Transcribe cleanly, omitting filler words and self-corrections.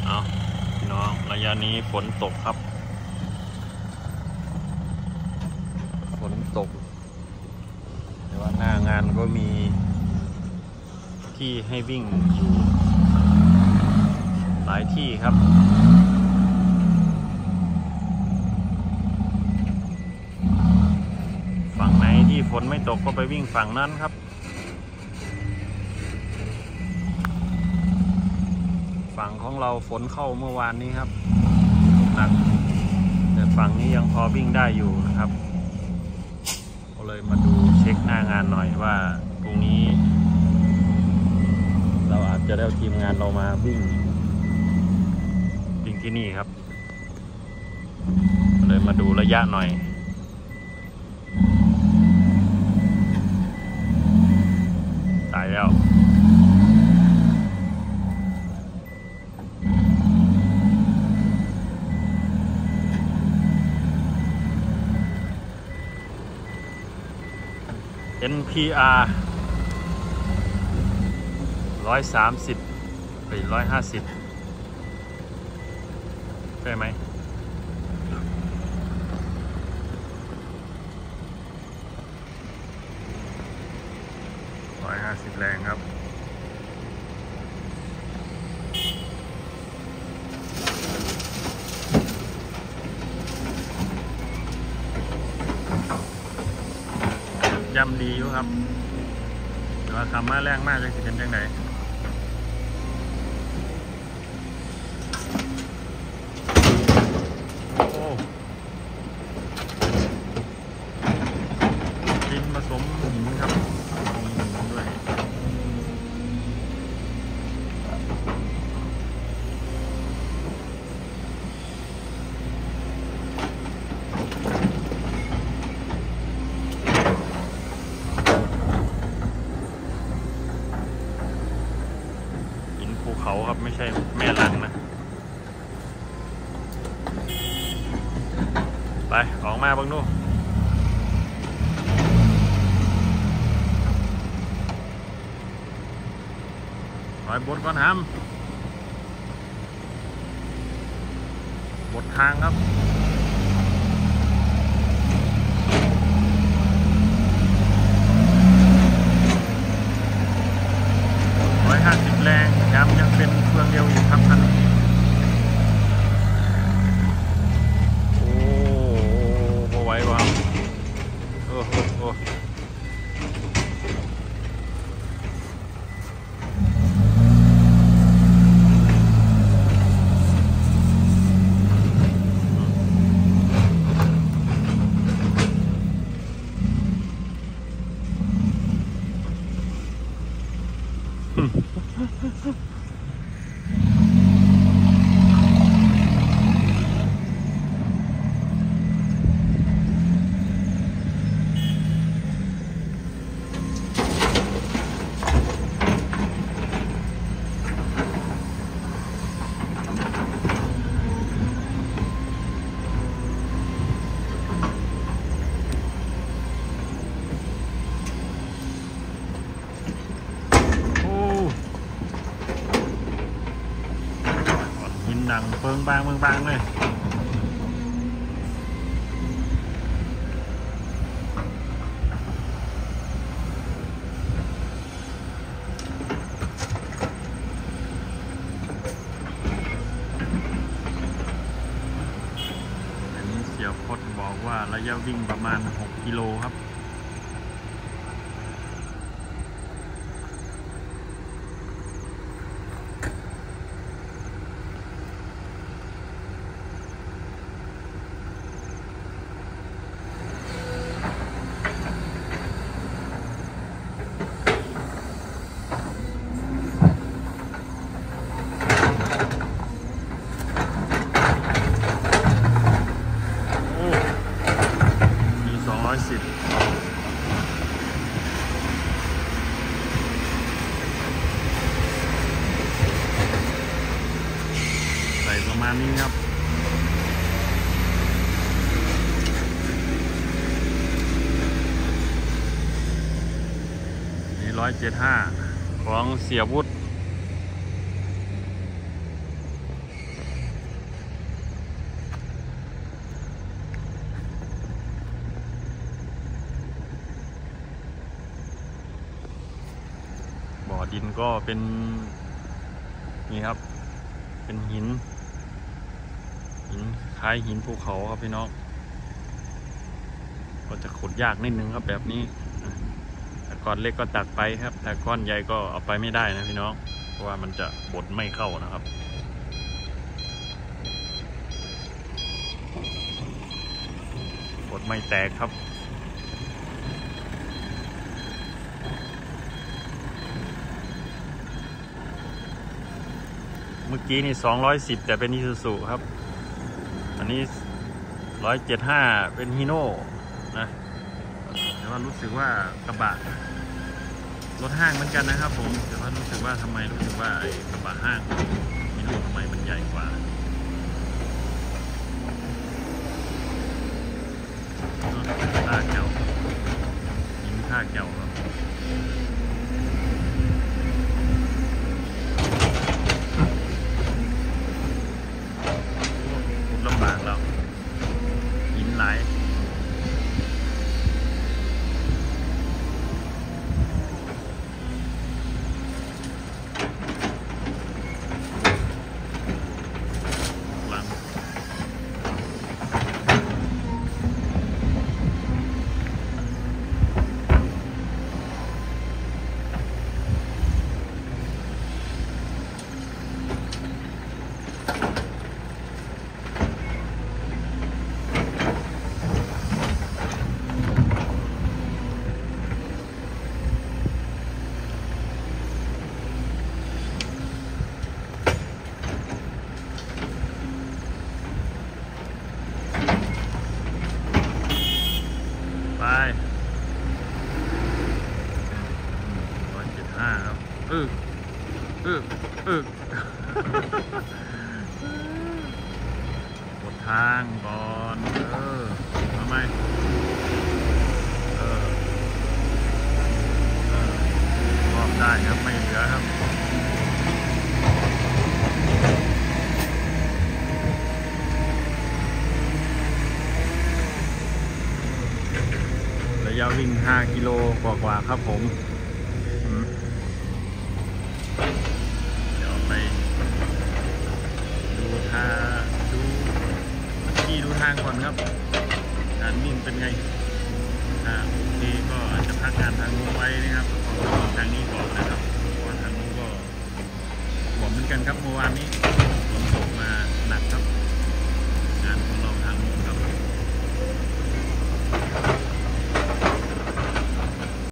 เอาพี่น้องระยะนี้ฝนตกครับฝนตกแต่ว่าหน้างานก็มีที่ให้วิ่งอยู่หลายที่ครับฝั่งไหนที่ฝนไม่ตกก็ไปวิ่งฝั่งนั้นครับฝั่งของเราฝนเข้าเมื่อวานนี้ครับหนักแต่ฝั่งนี้ยังพอวิ่งได้อยู่นะครับก็เลยมาดูเช็คหน้างานหน่อยว่าตรงนี้เราอาจจะได้ทีมงานเรามาวิ่งที่นี่ครับก็เลยมาดูระยะหน่อยตายแล้วNPR 130 หรือ 150ใช่ไหม150แรงครับย่ำดีอยู่ครับแต่ว่าคำว่าแรงมากจะเป็นยังไงโอ้ดินผสมหินครับมีหินด้วยภูเขาครับไม่ใช่แม่ลังนะไปออกมาบ้างนู่นถอยบดก่อนห้ำบดทางครับ150แรงย้ำยังเป็นเครื่องเดียวอยู่ครับท่านโอ้โหไหววะโอ้โหดังเปิงบางเลยอันนี้เสี่ยวพจน์บอกว่าระยะวิ่งประมาณ6 กิโลครับใส่ประมาณนี้ครับนี่175ของเสียวุฒิดินก็เป็นนี่ครับเป็นหินคล้ายหินภูเขาครับพี่น้องก็จะขุดยากนิดนึงครับแบบนี้แต่ก้อนเล็กก็ตักไปครับแต่ก้อนใหญ่ก็เอาไปไม่ได้นะพี่น้องเพราะว่ามันจะบดไม่เข้านะครับบดไม่แตกครับเมื่อกี้นี่210แต่เป็นIsuzuครับอันนี้175เป็นฮีโน่นะแต่ว่ารู้สึกว่ากระบะรถห้างเหมือนกันนะครับผมแต่ว่ารู้สึกว่าทำไมรู้สึกว่าไอ้กระบะห้างฮีโน่ทำไมมันใหญ่กว่าท่าแก้วหินท่าแก้วครับลำบากแล้วหินไหลไป175ครับหมดทางก่อนทำไมรอบได้ครับไม่เหลือครับระยะวิ่ง5 กิโลกว่าๆครับผมเดี๋ยวไปดูทางก่อนครับการวิ่งเป็นไงโอเคก็อาจจะพักงานทางนู้นไว้นะครับทางนี้ก่อนนะครับเพราะว่าทางนู้นก็หวมเหมือนกันครับเมื่อวานนี้